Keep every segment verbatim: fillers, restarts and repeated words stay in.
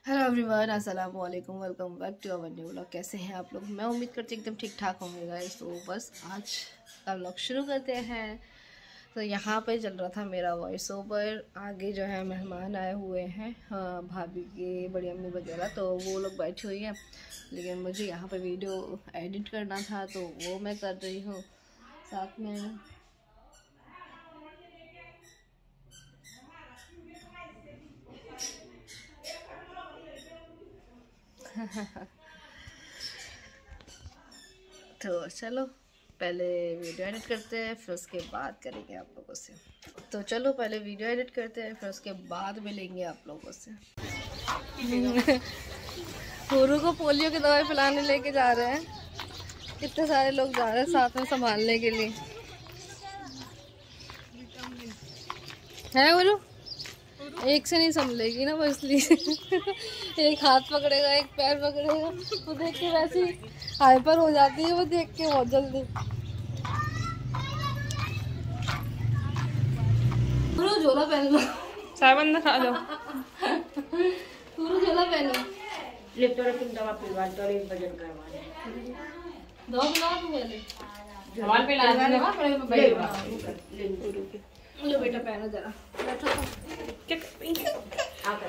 Hello everyone, अस्सलाम वालेकुम, welcome back to our new vlog. कैसे हैं आप लोग? मैं उम्मीद करती हूँ एकदम ठीक ठाक होंगे गाइस। तो बस आज का व्लॉग शुरू करते हैं। तो यहाँ पे चल रहा था मेरा वॉइस ओवर। आगे जो है मेहमान आए हुए हैं, हाँ, भाभी के बड़ी अम्मी वगैरह, तो वो लोग बैठी हुई हैं। लेकिन मुझे यहाँ पे वीडियो एडिट करना था तो वो मैं कर रही हूँ साथ में। तो चलो पहले वीडियो एडिट करते हैं, फिर उसके बाद करेंगे आप लोगों से। तो चलो पहले वीडियो एडिट करते हैं, फिर उसके बाद मिलेंगे आप लोगों से। गुरु को पोलियो की दवाई पिलाने लेके जा रहे हैं। कितने सारे लोग जा रहे हैं साथ में संभालने के लिए। है गुरु? एक से नहीं संभलेगी ना, वो इसलिए एक हाथ पकड़ेगा, एक पैर पकड़ेगा। वो देख के वैसे हाइपर हो जाती है, वो देख के बहुत जल्दी। गुरु झोला पहन लो, साबन खा लो। गुरु झोला पहनो। ले तो तुम दवा पिलवा दो, एक वजन करवा दे। दवा पिलाओ तुम पहले। हमारे पे ला देना, पहले मैं ले बैठ ले लो बेटा, पहनो जरा, बैठो। आ कर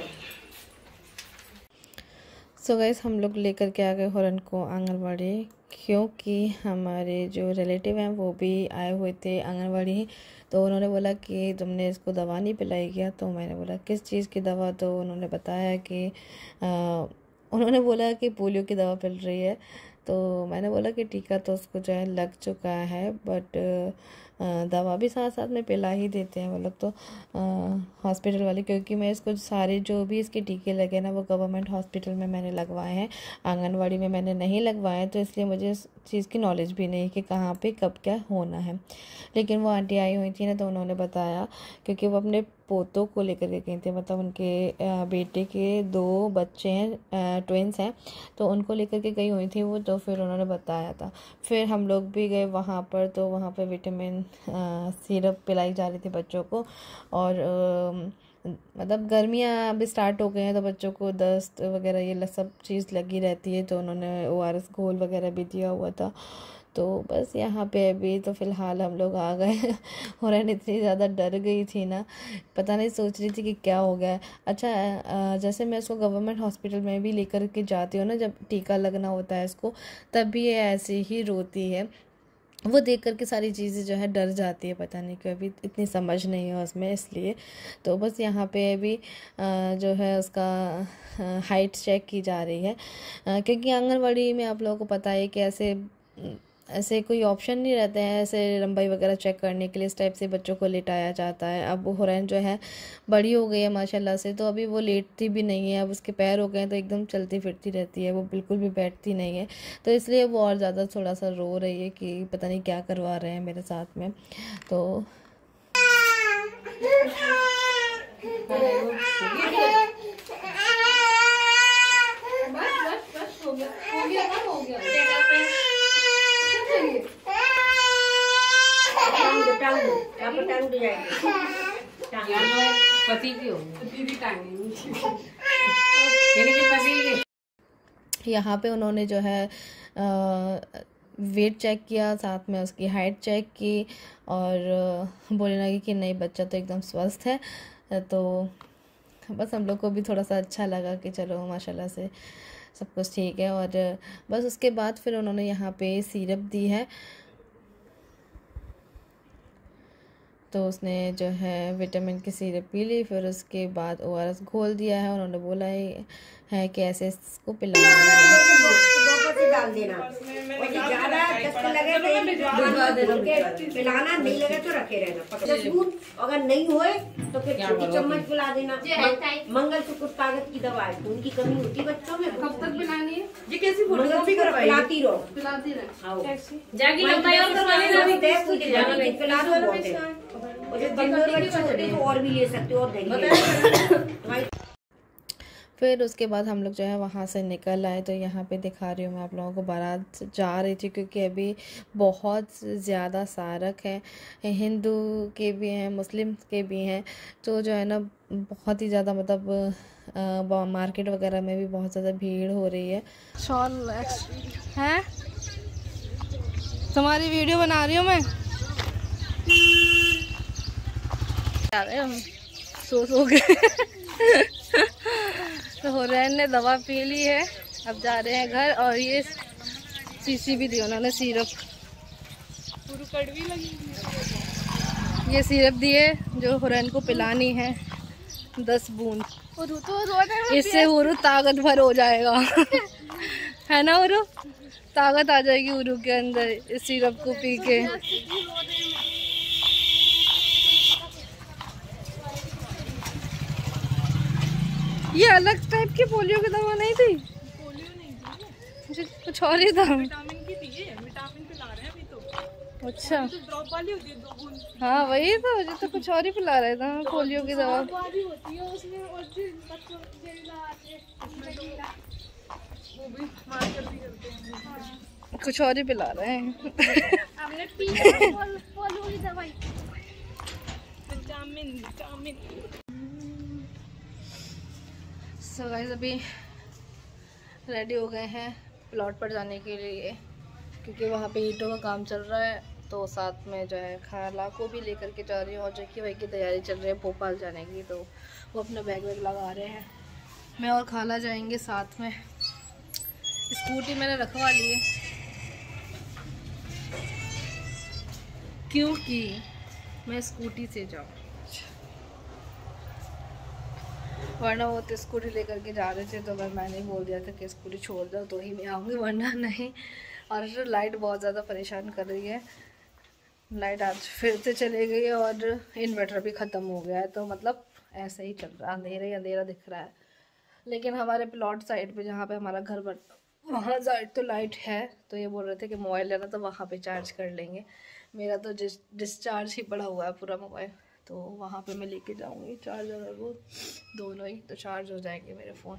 सो गाइस, हम लोग लेकर के आ गए हुरन को आंगनवाड़ी, क्योंकि हमारे जो रिलेटिव हैं वो भी आए हुए थे आंगनवाड़ी। तो उन्होंने बोला कि तुमने इसको दवा नहीं पिलाई क्या? तो मैंने बोला किस चीज़ की दवा? तो उन्होंने बताया कि आ, उन्होंने बोला कि पोलियो की दवा पिल रही है। तो मैंने बोला कि टीका तो उसको जो है लग चुका है, बट दवा भी साथ साथ में पिला ही देते हैं वो लोग तो हॉस्पिटल वाले, क्योंकि मैं इसको सारे जो भी इसके टीके लगे ना वो गवर्नमेंट हॉस्पिटल में मैंने लगवाए हैं, आंगनवाड़ी में मैंने नहीं लगवाए। तो इसलिए मुझे इस चीज़ की नॉलेज भी नहीं कि कहाँ पे कब क्या होना है। लेकिन वो आंटी आई हुई थी ना, तो उन्होंने बताया, क्योंकि वो अपने पोतों को लेकर के गई थी, मतलब उनके बेटे के दो बच्चे हैं, ट्विंस हैं, तो उनको लेकर के गई हुई थी वो। तो फिर उन्होंने बताया था। फिर हम लोग भी गए वहाँ पर, तो वहाँ पर विटामिन सिरप पिलाई जा रही थी बच्चों को। और आ, मतलब गर्मियाँ अभी स्टार्ट हो गए हैं, तो बच्चों को दस्त वगैरह ये सब चीज़ लगी रहती है। तो उन्होंने ओ आर एस घोल वगैरह भी दिया हुआ था। तो बस यहाँ पे अभी तो फ़िलहाल हम लोग आ गए। और इतनी ज़्यादा डर गई थी ना, पता नहीं, सोच रही थी कि क्या हो गया है। अच्छा, जैसे मैं इसको गवर्नमेंट हॉस्पिटल में भी लेकर के जाती हूँ ना, जब टीका लगना होता है इसको, तब भी ये ऐसे ही रोती है। वो देख कर के सारी चीज़ें जो है डर जाती है, पता नहीं क्यों, अभी इतनी समझ नहीं है उसमें, इसलिए। तो बस यहाँ पे अभी जो है उसका हाइट चेक की जा रही है, क्योंकि आंगनवाड़ी में आप लोगों को पता है कि ऐसे ऐसे कोई ऑप्शन नहीं रहते हैं ऐसे लंबाई वगैरह चेक करने के लिए। इस टाइप से बच्चों को लेटाया जाता है। अब हुरैन जो है बड़ी हो गई है माशाल्लाह से, तो अभी वो लेटती भी नहीं है। अब उसके पैर हो गए हैं तो एकदम चलती फिरती रहती है, वो बिल्कुल भी बैठती नहीं है। तो इसलिए वो और ज़्यादा थोड़ा सा रो रही है कि पता नहीं क्या करवा रहे हैं मेरे साथ में। तो पति की होगी यहाँ पे उन्होंने जो है वेट चेक किया, साथ में उसकी हाइट चेक की, और बोलने लगी कि नहीं, बच्चा तो एकदम स्वस्थ है। तो बस हम लोग को भी थोड़ा सा अच्छा लगा कि चलो माशाल्लाह से सब कुछ ठीक है। और बस उसके बाद फिर उन्होंने यहाँ पे सिरप दी है, तो उसने जो है विटामिन की सिरप पी ली। फिर उसके बाद ओ आर एस घोल दिया है। उन्होंने बोला है कि ऐसे इसको पिलाना डाल देना, ज्यादा दस्त लगे तो पिलाना, नहीं लगे तो रखे रहना। अगर नहीं हुए तो फिर छोटी चम्मच पिला देना। मंगलसूत्र ताकत की दवा है, खून की कमी होती है बच्चों में। कब तक पिलानी है जी? कैसी मंगलसूत्र पिलाती रहो, पिलाती रहो, जागी लंबाई और करवानी पिला दो, और भी ले सकते हो और फिर उसके बाद हम लोग जो है वहाँ से निकल आए। तो यहाँ पे दिखा रही हूँ मैं आप लोगों को, बारात जा रही थी, क्योंकि अभी बहुत ज़्यादा सारक है, हिंदू के भी हैं, मुस्लिम के भी हैं। तो जो है ना बहुत ही ज़्यादा मतलब मार्केट वगैरह में भी बहुत ज़्यादा भीड़ हो रही है। शॉल है, तुम्हारी वीडियो बना रही हूँ मैं। आ रहे हम सो सो के तो हुरैन ने दवा पी ली है, अब जा रहे हैं घर। और ये शीशी भी दी उन्होंने, सिरप पूरी कड़वी लगी। ये सिरप दिए जो हुरैन को पिलानी है, दस बूंद। तो इससे हुरू ताकत भर हो जाएगा है ना हुरू, ताकत आ जाएगी हुरू के अंदर इस सिरप को पी के। ये अलग टाइप की पोलियो की दवा नहीं थी? पोलियो नहीं थी, कुछ और ही था। विटामिन की थी ये, विटामिन पिला रहे हैं अभी तो। अच्छा, तो ड्रॉप वाली होती है दो बूंद। हाँ वही तो, मुझे तो कुछ और ही पिला रहे थे पोलियो की दवा। होती है उसमें, और बच्चों वो भी मार जल्दी करते हैं, कुछ और ही पिला रहे हैं। हमने पी पोलियो की दवाई, विटामिन विटामिन। सो गाइस अभी रेडी हो गए हैं प्लॉट पर जाने के लिए, क्योंकि वहाँ पे ईंटों का काम चल रहा है। तो साथ में जो है खाला को भी लेकर के जा रही हूँ, और जो कि वही की तैयारी चल रही है भोपाल जाने की, तो वो अपना बैग वैग लगा रहे हैं। मैं और खाला जाएंगे साथ में। स्कूटी मैंने रखवा ली है क्योंकि मैं स्कूटी से जाऊँ, वरना वो तो स्कूटी लेकर के जा रहे थे, तो अगर मैंने बोल दिया था कि स्कूटी छोड़ दो तो ही मैं आऊँगी, वरना नहीं। और लाइट बहुत ज़्यादा परेशान कर रही है, लाइट आज फिर से चली गई और इन्वर्टर भी ख़त्म हो गया है। तो मतलब ऐसा ही चल रहा है, अंधेरा ही अंधेरा दिख रहा है। लेकिन हमारे प्लॉट साइड पे जहाँ पे हमारा घर बन, वहाँ साइड तो लाइट है। तो ये बोल रहे थे कि मोबाइल लेना तो वहाँ पे चार्ज कर लेंगे। मेरा तो डिस डिस्चार्ज ही पड़ा हुआ है पूरा मोबाइल, तो वहाँ पे मैं लेके जाऊँगी चार्जर और वो दोनों ही, तो चार्ज हो जाएंगे मेरे फ़ोन।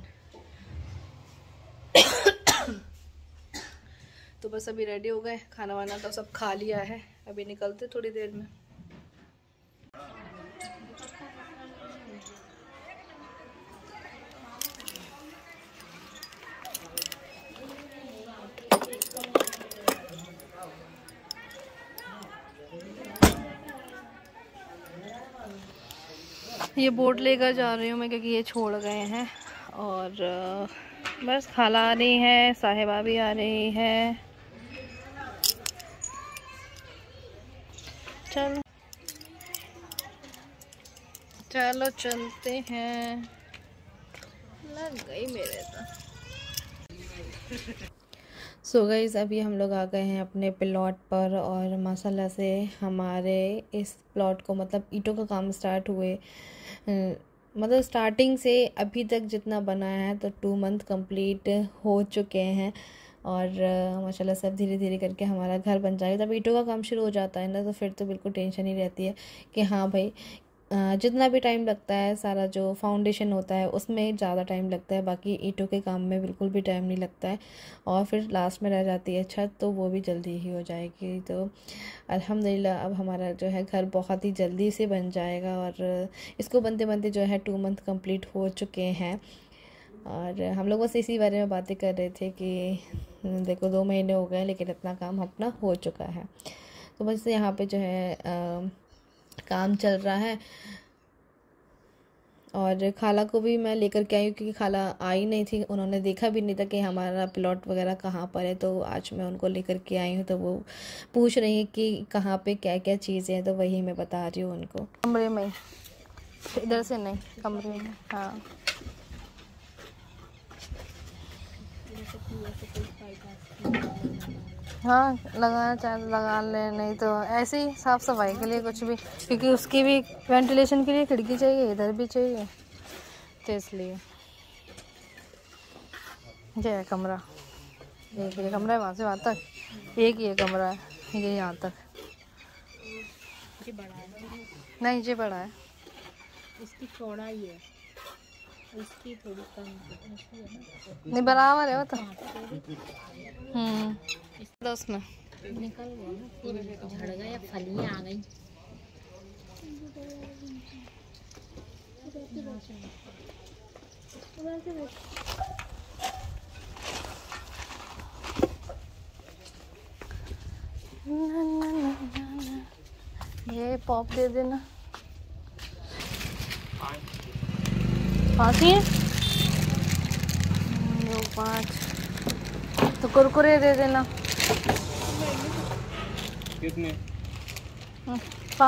तो बस अभी रेडी हो गए, खाना वाना तो सब खा लिया है, अभी निकलते थोड़ी देर में। ये बोट लेकर जा रही हूँ मैं, क्योंकि ये छोड़ गए हैं। और बस खाला आ रही है, साहिबा भी आ रही है। चलो चलो चलते हैं, लग गई मेरे तो। सो so गाइस अभी हम लोग आ गए हैं अपने प्लॉट पर, और माशाल्लाह से हमारे इस प्लॉट को मतलब ईंटों का काम स्टार्ट हुए, मतलब स्टार्टिंग से अभी तक जितना बना है तो टू मंथ कंप्लीट हो चुके हैं। और माशाल्लाह सब धीरे धीरे करके हमारा घर बन जाएगा। जब ईंटों का काम शुरू हो जाता है ना, तो फिर तो बिल्कुल टेंशन ही रहती है कि हाँ भाई जितना भी टाइम लगता है, सारा जो फाउंडेशन होता है उसमें ज़्यादा टाइम लगता है, बाकी ईंटों के काम में बिल्कुल भी टाइम नहीं लगता है। और फिर लास्ट में रह जाती है छत, तो वो भी जल्दी ही हो जाएगी। तो अल्हम्दुलिल्लाह अब हमारा जो है घर बहुत ही जल्दी से बन जाएगा। और इसको बनते बनते जो है टू मंथ कंप्लीट हो चुके हैं। और हम लोग बस इसी बारे में बातें कर रहे थे कि देखो दो महीने हो गए लेकिन इतना काम अपना हो चुका है। तो बस यहाँ पे जो है आ, काम चल रहा है। और खाला को भी मैं लेकर के आई हूँ, क्योंकि खाला आई नहीं थी, उन्होंने देखा भी नहीं था कि हमारा प्लॉट वगैरह कहाँ पर है। तो आज मैं उनको लेकर के आई हूँ, तो वो पूछ रही है कि कहाँ पे क्या क्या चीज़ें हैं, तो वही मैं बता रही हूँ उनको। कमरे में, इधर से नहीं, कमरे में। हाँ हाँ लगाना चाहे तो लगा ले, नहीं तो ऐसे ही साफ़ सफाई के लिए कुछ भी, क्योंकि उसकी भी वेंटिलेशन के लिए खिड़की चाहिए, इधर भी चाहिए, तो इसलिए ये है कमरा। एक ये कमरा है, वहाँ से वहाँ तक एक ये कमरा है, ये यहाँ तक। ये बड़ा है? नहीं ये बड़ा है, इसकी चौड़ाई है, इसकी थोड़ी कम है। नहीं बराबर है वो तो। हम्म उसमें निकल गया ना, पूरे झड़ गया, फलियाँ आ गई। ये पॉप दे देना। पाँच ही है दो पाँच, तो कुरकुरे दे देना। कितने? पाँच।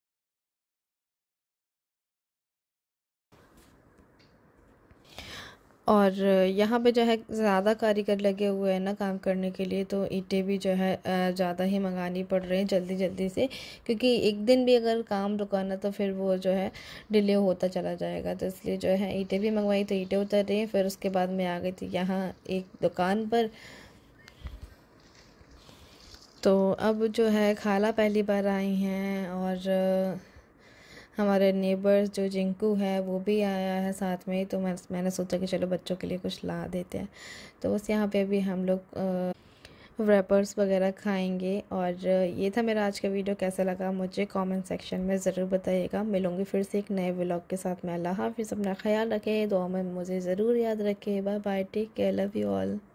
और यहाँ पे जो है ज़्यादा कारीगर लगे हुए हैं ना काम करने के लिए, तो ईंटें भी जो है ज़्यादा ही मंगानी पड़ रही हैं जल्दी जल्दी से, क्योंकि एक दिन भी अगर काम रुकाना तो फिर वो जो है डिले होता चला जाएगा। तो इसलिए जो है ईंटें भी मंगवाई, तो ईंटें उतर रही हैं। फिर उसके बाद मैं आ गई थी यहाँ एक दुकान पर। तो अब जो है खाला पहली बार आई हैं, और हमारे नेबर्स जो जिंकू है वो भी आया है साथ में। तो मैं मैंने सोचा कि चलो बच्चों के लिए कुछ ला देते हैं। तो बस यहाँ पे अभी हम लोग रैपर्स वगैरह खाएंगे। और ये था मेरा आज का वीडियो। कैसा लगा मुझे कमेंट सेक्शन में ज़रूर बताइएगा। मिलूँगी फिर से एक नए व्लॉग के साथ में। अल्लाह हाफ़िज़, अपना ख्याल रखें, दुआ में मुझे ज़रूर याद रखें। Bye bye, take care, love you all.